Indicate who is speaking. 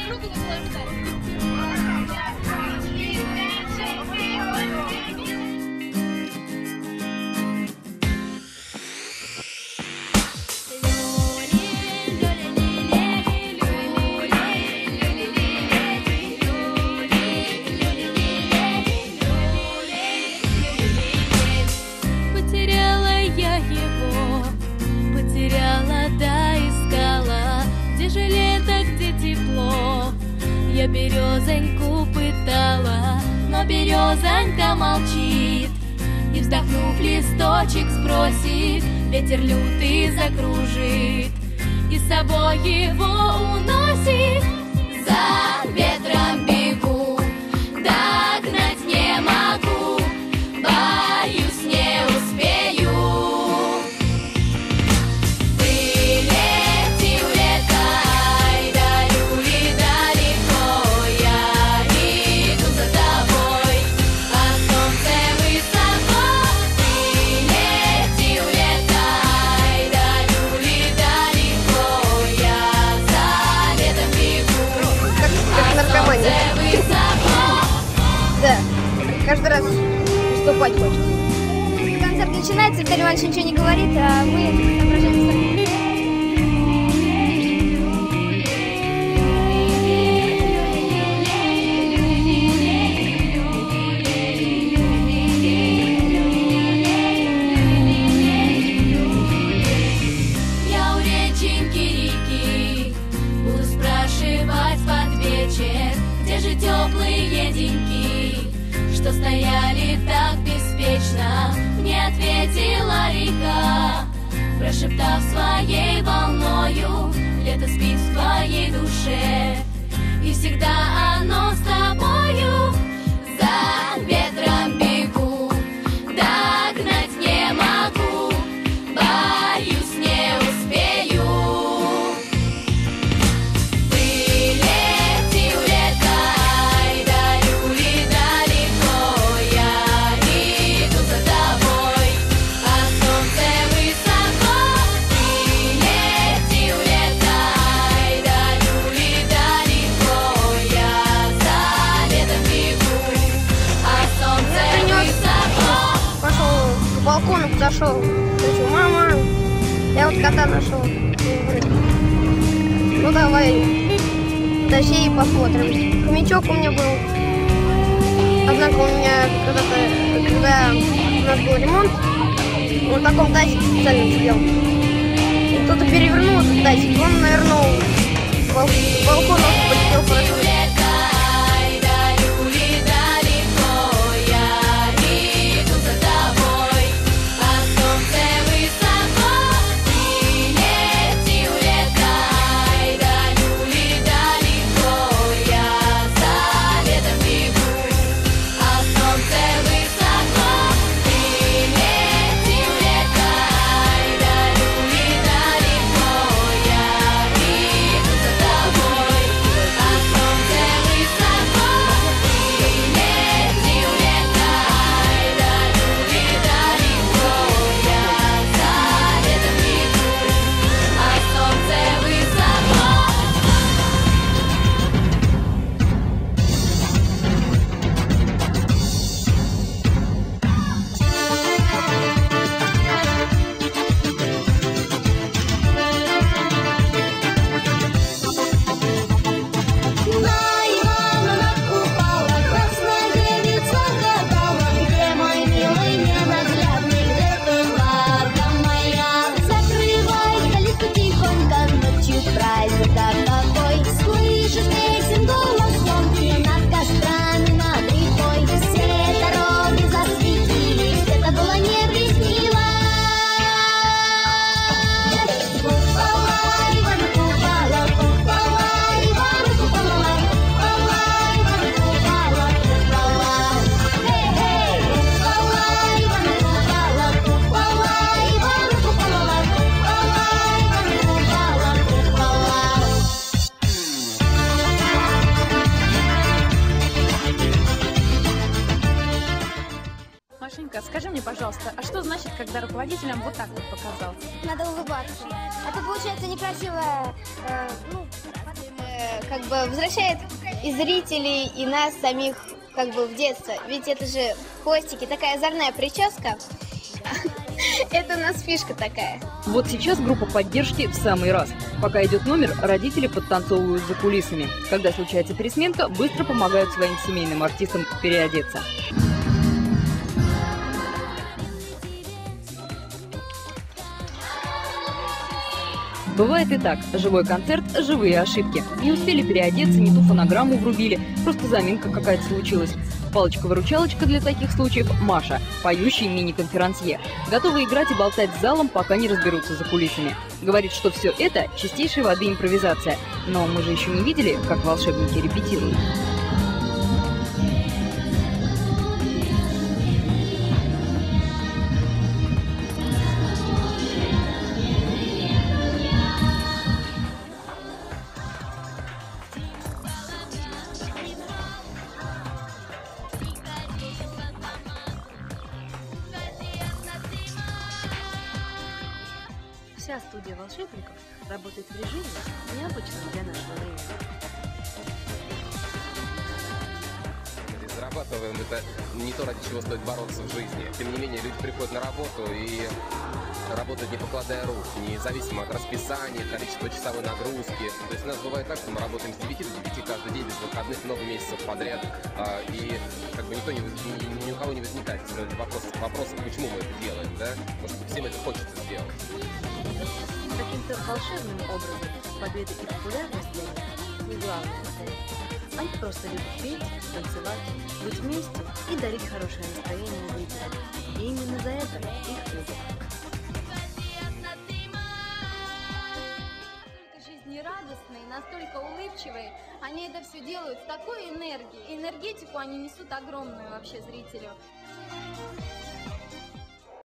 Speaker 1: Я березоньку пытала, но березонька молчит. И вздохнув, листочек сбросит, ветер лютый закружит и с собой его уносит. За ветром бегу, догнать не могу, боюсь, не успею.
Speaker 2: Да, каждый раз выступать хочется. Концерт начинается, Виталий Иванович ничего не говорит, а мы соображаем.
Speaker 1: Я у реченьки реки буду спрашивать под вечер, где же теплые деньки, что стояли так беспечно. Мне ответила река, прошептав своей волною: лето спит в твоей душе, и всегда оно с тобою. За ветром бегу, догнать не могу, боюсь, не успею.
Speaker 2: Балкону подошел, кричу: мама, я вот кота нашел. Ну давай, тащи и посмотрим. Хомячок у меня был. Однако у меня когда у нас был ремонт, он в таком тазике специально сидел. И кто-то перевернул этот тазик, он нырнул в балкон, он полетел хорошо.
Speaker 3: Скажи мне, пожалуйста, а что значит, когда руководителям вот так вот показался?
Speaker 2: Надо улыбаться. А то получается некрасиво, как бы возвращает и зрителей, и нас самих как бы в детство. Ведь это же хвостики, такая озорная прическа. Это у нас фишка такая.
Speaker 4: Вот сейчас группа поддержки в самый раз. Пока идет номер, родители подтанцовывают за кулисами. Когда случается пересменка, быстро помогают своим семейным артистам переодеться. Бывает и так. Живой концерт, живые ошибки. Не успели переодеться, не ту фонограмму врубили, просто заминка какая-то случилась. Палочка-выручалочка для таких случаев – Маша, поющий мини-конферансье. Готова играть и болтать с залом, пока не разберутся за кулисами. Говорит, что все это – чистейшей воды импровизация. Но мы же еще не видели, как волшебники репетируют.
Speaker 3: Вся студия волшебников работает в режиме, необычном для нашего времени.
Speaker 5: Зарабатываем — это не то, ради чего стоит бороться в жизни. Тем не менее, люди приходят на работу и работают не покладая рук, независимо от расписания, количества часовой нагрузки. То есть у нас бывает так, что мы работаем с 9 до 9 каждый день, без выходных, много месяцев подряд. И как бы ни у кого не возникает вопрос, почему мы это делаем, да? Потому что всем это хочется сделать.
Speaker 3: Каким-то волшебным образом победа и популярность для них не главное стоит. Они просто любят петь, танцевать, быть вместе и дарить хорошее настроение зрителям. И именно за это их любят.
Speaker 6: Настолько жизнерадостные, настолько улыбчивые. Они это все делают с такой энергией. Энергетику они несут огромную вообще зрителю.